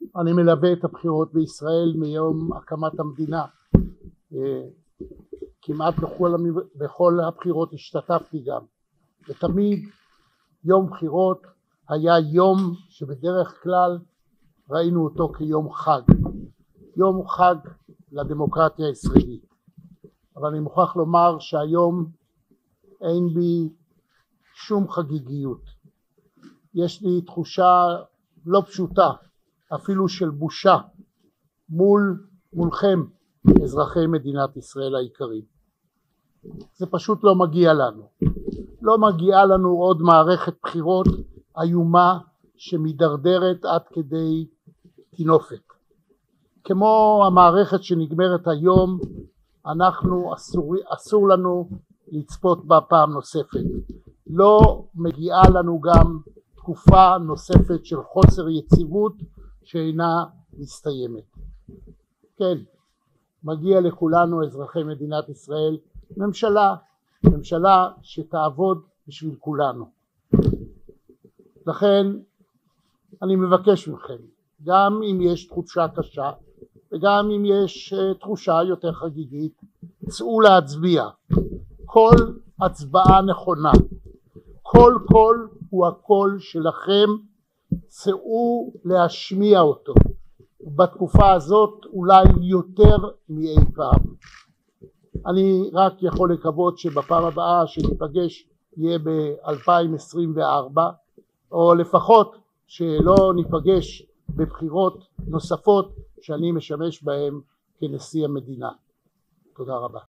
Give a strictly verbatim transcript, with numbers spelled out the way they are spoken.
אני מלווה את הבחירות בישראל מיום הקמת המדינה. כמעט בכל, בכל הבחירות השתתפתי גם, ותמיד יום בחירות היה יום שבדרך כלל ראינו אותו כיום חג, יום חג לדמוקרטיה הישראלית. אבל אני מוכרח לומר שהיום אין בי שום חגיגיות. יש לי תחושה לא פשוטה, אפילו של בושה, מול מולכם אזרחי מדינת ישראל היקרים. זה פשוט לא מגיע לנו. לא מגיעה לנו עוד מערכת בחירות איומה שמדרדרת עד כדי תינופת. כמו המערכת שנגמרת היום, אנחנו אסור, אסור לנו לצפות בה פעם נוספת. לא מגיעה לנו גם תקופה נוספת של חוסר יציבות שאינה מסתיימת. כן, מגיע לכולנו אזרחי מדינת ישראל ממשלה, ממשלה שתעבוד בשביל כולנו. לכן אני מבקש מכם, גם אם יש תחושה קשה וגם אם יש תחושה יותר חגיגית, צאו להצביע. כל הצבעה נכונה, כל קול הוא הקול שלכם, צאו להשמיע אותו. בתקופה הזאת אולי יותר מאי פעם. אני רק יכול לקוות שבפעם הבאה שניפגש יהיה ב-אלפיים עשרים וארבע, או לפחות שלא ניפגש בבחירות נוספות שאני משמש בהן כנשיא המדינה. תודה רבה.